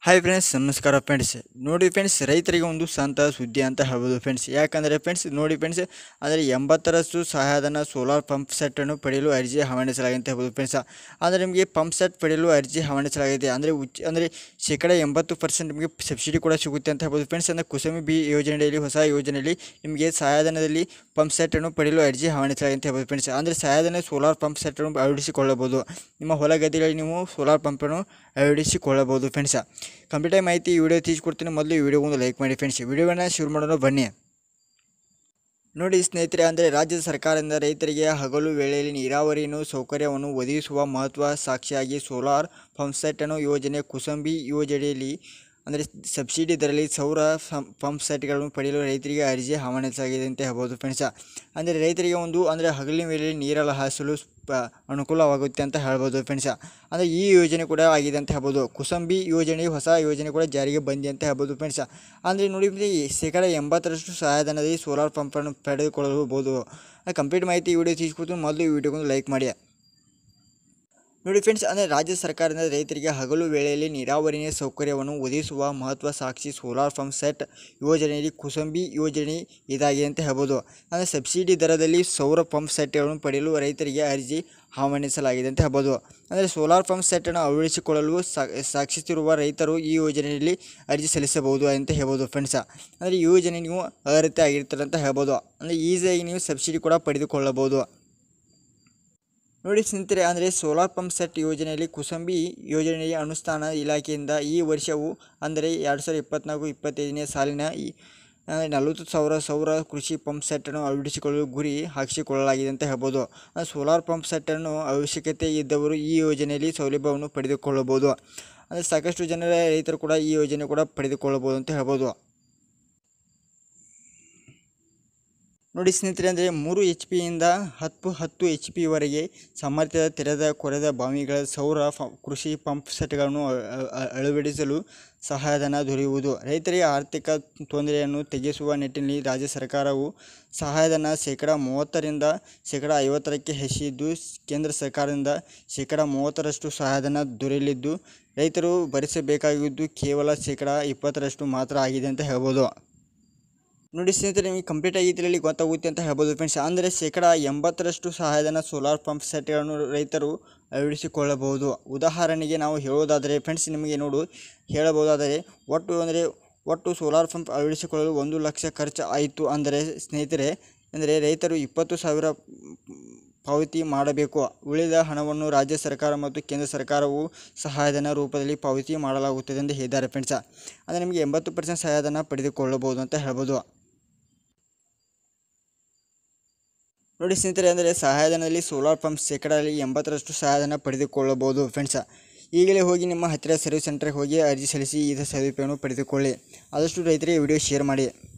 Hi friends, ನಮಸ್ಕಾರ friends. ನೋಡಿ friends, ರೈತರಿಗೆ ಒಂದು ಸಂತ ಸುದ್ದಿ ಅಂತ ಹೇಳ್ಬೋದು ಫ್ರೆಂಡ್ಸ್. ಯಾಕಂದರೆ ಫ್ರೆಂಡ್ಸ್ ನೋಡಿ ಫ್ರೆಂಡ್ಸ್, ಅಂದರೆ 80ರಷ್ಟು ಸಹಾಯಧನ ಸೋಲಾರ್ ಪಂಪ್ ಸೆಟ್ಟನ್ನು ಪಡೆಯಲು ಅರ್ಜಿ ಆಹ್ವಾನಿಸಲಾಗಿದೆ ಅಂತ ಹೇಳ್ಬೋದು ಫ್ರೆಂಡ್ಸ್. ಅಂದರೆ ನಿಮಗೆ ಪಂಪ್ ಸೆಟ್ ಪಡೆಯಲು ಅರ್ಜಿ ಆಹ್ವಾನಿಸಲಾಗಿದೆ. ಅಂದರೆ ಶೇಕಡ 80% ನಿಮಗೆ ಸಬ್ಸಿಡಿ ಕೂಡ ಸಿಗುತ್ತೆ ಅಂತ ಹೇಳ್ಬೋದು ಫ್ರೆಂಡ್ಸ್. ಅಂದರೆ ಕುಸುಮಿ ಬಿ ಯೋಜನೆಯಲ್ಲಿ, ಹೊಸ ಯೋಜನೆಯಲ್ಲಿ ನಿಮಗೆ ಸಹಾಯಧನದಲ್ಲಿ ಪಂಪ್ ಸೆಟ್ಟನ್ನು ಪಡೆಯಲು ಅರ್ಜಿ ಆಹ್ವಾನಿಸಲಾಗಿದೆ ಅಂತ ಹೇಳ್ಬೋದು ಫ್ರೆಂಡ್ಸ್. ಅಂದರೆ ಸಹಾಯಧನ ಸೋಲಾರ್ ಪಂಪ್ ಸೆಟ್ಟನ್ನು ಅಳವಡಿಸಿಕೊಳ್ಳಬಹುದು. ನಿಮ್ಮ ಹೊಲ ಗದ್ದೆಗಳಲ್ಲಿ ನೀವು ಸೋಲಾರ್ ಪಂಪನ್ನು ಅಳವಡಿಸಿಕೊಳ್ಳಬಹುದು ಫ್ರೆಂಡ್ಸ್. ಕಂಪ್ಲೀಟ್ ಮಾಹಿತಿ ಈ ವಿಡಿಯೋ ತಿಳಿಸ್ಕೊಡ್ತೀನಿ. ಮೊದಲು ಈ ವಿಡಿಯೋ ಒಂದು ಲೈಕ್ ಮಾಡಿ ಫ್ರೆಂಡ್ಸ್. ವಿಡಿಯೋವನ್ನು ಶುರು ಮಾಡೋಣ ಬನ್ನಿ. ನೋಡಿ ಸ್ನೇಹಿತರೆ, ಅಂದರೆ ರಾಜ್ಯ ಸರ್ಕಾರದಿಂದ ರೈತರಿಗೆ ಹಗಲು ವೇಳೆಯಲ್ಲಿ ನೀರಾವರಿಯನ್ನು ಸೌಕರ್ಯವನ್ನು ಒದಗಿಸುವ ಮಹತ್ವ ಸಾಕ್ಷಿಯಾಗಿ ಸೋಲಾರ್ ಪಂಪ್ ಸೆಟ್ಟನ್ನು ಯೋಜನೆ ಕುಸುಂಬಿ ಯೋಜನೆಯಲ್ಲಿ ಅಂದರೆ ಸಬ್ಸಿಡಿ ದರದಲ್ಲಿ ಸೌರ ಪಂಪ್ ಸೆಟ್ಗಳನ್ನು ಪಡೆಯಲು ರೈತರಿಗೆ ಅರ್ಜಿ ಆಹ್ವಾನಿಸಲಾಗಿದೆ ಅಂತ ಹೇಳ್ಬೋದು ಫ್ರೆಂಡ್ಸ್. ಅಂದರೆ ರೈತರಿಗೆ ಒಂದು ಅಂದರೆ ಹಗಲಿನ ವೇಳೆಯಲ್ಲಿ ನೀರೆಲ್ಲ ಹಾಸಲು ಅನುಕೂಲವಾಗುತ್ತೆ ಅಂತ ಹೇಳ್ಬೋದು ಫ್ರೆಂಡ್ಸ್. ಅಂದರೆ ಈ ಯೋಜನೆ ಕೂಡ ಆಗಿದೆ ಅಂತ ಹೇಳ್ಬೋದು. ಕುಸುಂಬಿ ಯೋಜನೆ ಹೊಸ ಯೋಜನೆ ಕೂಡ ಜಾರಿಗೆ ಬಂದಿದೆ ಅಂತ ಹೇಳ್ಬೋದು ಫ್ರೆಂಡ್ಸ್. ಅಂದರೆ ನೋಡಿ ಶೇಕಡ 80ರಷ್ಟು ಸಹಾಯಧನದಲ್ಲಿ ಸೋಲಾರ್ ಪಂಪನ್ನು ಪಡೆದುಕೊಳ್ಳಬಹುದು. ಕಂಪ್ಲೀಟ್ ಮಾಹಿತಿ ಈ ವಿಡಿಯೋ ತಿಳಿಸ್ಕೊಡ್ತೀನಿ. ಮೊದಲು ಈ ವಿಡಿಯೋಗೊಂದು ಲೈಕ್ ಮಾಡಿ. ನೋಡಿ ಫ್ರೆಂಡ್ಸ್, ಅಂದರೆ ರಾಜ್ಯ ಸರ್ಕಾರದಿಂದ ರೈತರಿಗೆ ಹಗಲು ವೇಳೆಯಲ್ಲಿ ನೀರಾವರಿಯ ಸೌಕರ್ಯವನ್ನು ಒದಗಿಸುವ ಮಹತ್ವ ಸಾಕ್ಷಿ ಸೋಲಾರ್ ಪಂಪ್ ಸೆಟ್ ಯೋಜನೆಯಲ್ಲಿ ಕುಸುಂಬಿ ಯೋಜನೆ ಇದಾಗಿದೆ ಅಂತ ಹೇಳ್ಬೋದು. ಅಂದರೆ ಸಬ್ಸಿಡಿ ದರದಲ್ಲಿ ಸೌರ ಪಂಪ್ ಸೆಟ್ಗಳನ್ನು ಪಡೆಯಲು ರೈತರಿಗೆ ಅರ್ಜಿ ಆಹ್ವಾನಿಸಲಾಗಿದೆ ಅಂತ ಹೇಳ್ಬೋದು. ಅಂದರೆ ಸೋಲಾರ್ ಪಂಪ್ ಸೆಟ್ಟನ್ನು ಅಳವಡಿಸಿಕೊಳ್ಳಲು ಸಾಕ್ಷಿಸಿರುವ ರೈತರು ಈ ಯೋಜನೆಯಲ್ಲಿ ಅರ್ಜಿ ಸಲ್ಲಿಸಬಹುದು ಅಂತ ಹೇಳ್ಬೋದು ಫ್ರೆಂಡ್ಸ್. ಅಂದರೆ ಈ ಯೋಜನೆ ನೀವು ಅರ್ಹತೆ ಆಗಿರ್ತಾರೆ ಅಂತ ಹೇಳ್ಬೋದು. ಅಂದರೆ ಈಸಿಯಾಗಿ ನೀವು ಸಬ್ಸಿಡಿ ಕೂಡ ಪಡೆದುಕೊಳ್ಳಬಹುದು. ನೋಡಿ ಸ್ನೇಹಿತರೆ, ಅಂದರೆ ಸೋಲಾರ್ ಪಂಪ್ ಸೆಟ್ ಯೋಜನೆಯಲ್ಲಿ ಕುಸುಂಬಿ ಯೋಜನೆಯ ಅನುಷ್ಠಾನ ಇಲಾಖೆಯಿಂದ ಈ ವರ್ಷವು ಅಂದರೆ 2024-25ನೇ ಸಾಲಿನ 40,000 ಸೌರ ಕೃಷಿ ಪಂಪ್ ಸೆಟ್ಟನ್ನು ಅಳವಡಿಸಿಕೊಳ್ಳಲು ಗುರಿ ಹಾಕಿಸಿಕೊಳ್ಳಲಾಗಿದೆ ಅಂತ ಹೇಳ್ಬೋದು. ಸೋಲಾರ್ ಪಂಪ್ ಸೆಟ್ಟನ್ನು ಅವಶ್ಯಕತೆ ಇದ್ದವರು ಈ ಯೋಜನೆಯಲ್ಲಿ ಸೌಲಭ್ಯವನ್ನು ಪಡೆದುಕೊಳ್ಳಬಹುದು. ಅಂದರೆ ಸಾಕಷ್ಟು ಜನರ ರೈತರು ಕೂಡ ಈ ಯೋಜನೆ ಕೂಡ ಪಡೆದುಕೊಳ್ಳಬಹುದು ಅಂತ ಹೇಳ್ಬೋದು. ನೋಡಿ ಸ್ನೇಹಿತರೆ, ಅಂದರೆ 3 HP-ಯಿಂದ 10 HP-ವರೆಗೆ ಸಾಮರ್ಥ್ಯದ ತೆರೆದ ಕೊರೆದ ಬಾವಿಗಳ ಸೌರ ಕೃಷಿ ಪಂಪ್ ಸೆಟ್ಗಳನ್ನು ಅಳವಡಿಸಲು ಸಹಾಯಧನ ದೊರೆಯುವುದು. ರೈತರಿಗೆ ಆರ್ಥಿಕ ತೊಂದರೆಯನ್ನು ತಗ್ಗಿಸುವ ನಿಟ್ಟಿನಲ್ಲಿ ರಾಜ್ಯ ಸರ್ಕಾರವು ಸಹಾಯಧನ ಶೇಕಡ 30ರಿಂದ ಶೇಕಡ 50ಕ್ಕೆ ಹೆಚ್ಚಿದ್ದು, ಕೇಂದ್ರ ಸರ್ಕಾರದಿಂದ ಶೇಕಡ 30ರಷ್ಟು ಸಹಾಯಧನ ದೊರೆಯಲಿದ್ದು, ರೈತರು ಭರಿಸಬೇಕಾಗಿದ್ದು ಕೇವಲ ಶೇಕಡ 20ರಷ್ಟು ಮಾತ್ರ ಆಗಿದೆ ಅಂತ ಹೇಳ್ಬೋದು. ನೋಡಿ ಸ್ನೇಹಿತರೆ, ನಿಮಗೆ ಕಂಪ್ಲೀಟ್ ಆಗಿ ಇದರಲ್ಲಿ ಗೊತ್ತಾಗುತ್ತೆ ಅಂತ ಹೇಳ್ಬೋದು ಫ್ರೆಂಡ್ಸ್. ಅಂದರೆ ಶೇಕಡ 80ರಷ್ಟು ಸಹಾಯಧನ ಸೋಲಾರ್ ಪಂಪ್ ಸೆಟ್ಗಳನ್ನು ರೈತರು ಅಳವಡಿಸಿಕೊಳ್ಳಬಹುದು. ಉದಾಹರಣೆಗೆ ನಾವು ಹೇಳೋದಾದರೆ ಫ್ರೆಂಡ್ಸ್, ನಿಮಗೆ ಹೇಳಬಹುದಾದರೆ ಒಟ್ಟು ಸೋಲಾರ್ ಪಂಪ್ ಅಳವಡಿಸಿಕೊಳ್ಳಲು 1 ಲಕ್ಷ ಖರ್ಚು ಆಯಿತು ಅಂದರೆ ಸ್ನೇಹಿತರೆ, ಅಂದರೆ ರೈತರು 20,000 ಪಾವತಿ ಮಾಡಬೇಕು. ಉಳಿದ ಹಣವನ್ನು ರಾಜ್ಯ ಸರ್ಕಾರ ಮತ್ತು ಕೇಂದ್ರ ಸರ್ಕಾರವು ಸಹಾಯಧನ ರೂಪದಲ್ಲಿ ಪಾವತಿ ಮಾಡಲಾಗುತ್ತದೆ ಎಂದು ಹೇಳಿದ್ದಾರೆ ಫ್ರೆಂಡ್ಸ್. ಅಂದರೆ ನಿಮಗೆ 80% ಸಹಾಯಧನ ಪಡೆದುಕೊಳ್ಳಬಹುದು ಅಂತ ಹೇಳ್ಬೋದು. ನೋಡಿ ಸ್ನೇಹಿತರೆ, ಅಂದರೆ ಸಹಾಯಧನದಲ್ಲಿ ಸೋಲಾರ್ ಪಂಪ್ ಶೇಕಡ 80ರಷ್ಟು ಸಹಾಯಧನ ಪಡೆದುಕೊಳ್ಳಬಹುದು ಫ್ರೆಂಡ್ಸ್. ಈಗಲೇ ಹೋಗಿ ನಿಮ್ಮ ಹತ್ತಿರ ಸರ್ವಿಸ್ ಸೆಂಟರ್ಗೆ ಹೋಗಿ ಅರ್ಜಿ ಸಲ್ಲಿಸಿ ಈ ಸದುಪಯೋಗವನ್ನು ಪಡೆದುಕೊಳ್ಳಿ. ಆದಷ್ಟು ರೈತರಿಗೆ ವಿಡಿಯೋ ಶೇರ್ ಮಾಡಿ.